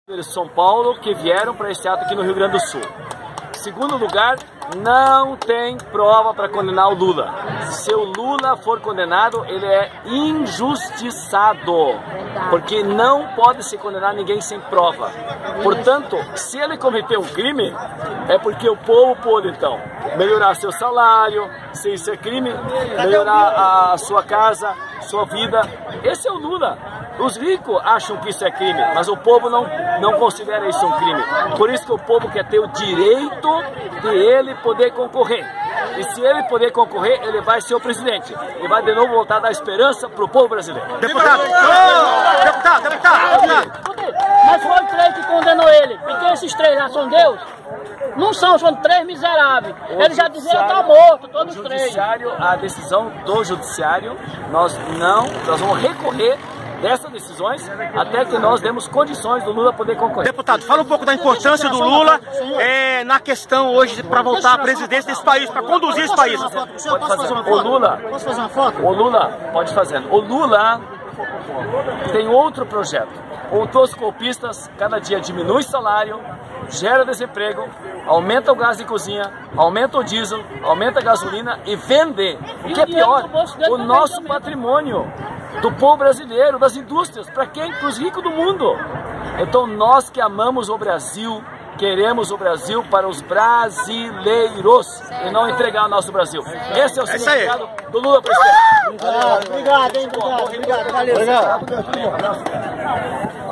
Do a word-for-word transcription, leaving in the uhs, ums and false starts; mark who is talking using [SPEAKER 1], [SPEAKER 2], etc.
[SPEAKER 1] de São Paulo que vieram para esse ato aqui no Rio Grande do Sul. Segundo lugar, não tem prova para condenar o Lula. Se o Lula for condenado, ele é injustiçado, porque não pode se condenar ninguém sem prova. Portanto, se ele cometeu um crime, é porque o povo pôde, então, melhorar seu salário, se isso é crime, melhorar a sua casa, sua vida. Esse é o Lula. Os ricos acham que isso é crime, mas o povo não, não considera isso um crime. Por isso que o povo quer ter o direito de ele poder concorrer. E se ele poder concorrer, ele vai ser o presidente. E vai de novo voltar a dar esperança para o povo brasileiro.
[SPEAKER 2] Deputado! Oh! Deputado, deputado, deputado!
[SPEAKER 3] Mas foi três que condenou ele, porque esses três já são Deus. Não são, são três miseráveis.
[SPEAKER 1] O
[SPEAKER 3] ele já dizia que está morto, todos
[SPEAKER 1] o
[SPEAKER 3] três.
[SPEAKER 1] Judiciário, a decisão do judiciário, nós não, nós vamos recorrer dessas decisões até que nós demos condições do Lula poder concorrer.
[SPEAKER 2] Deputado, fala um pouco da importância do Lula é, na questão hoje para voltar à presidência desse país, para conduzir esse país.
[SPEAKER 1] Pode fazer. O Lula,
[SPEAKER 3] Posso fazer uma foto?
[SPEAKER 1] o Lula, pode fazer. O Lula tem outro projeto. Contou os golpistas, cada dia diminui o salário, gera desemprego, aumenta o gás de cozinha, aumenta o diesel, aumenta a gasolina e vende, o que é pior, o nosso patrimônio do povo brasileiro, das indústrias, para quem? Para os ricos do mundo. Então nós que amamos o Brasil, queremos o Brasil para os brasileiros e não entregar o nosso Brasil. Esse é o significado do Lula presidente.
[SPEAKER 3] Obrigado, hein? Obrigado, obrigado. Valeu. Obrigado.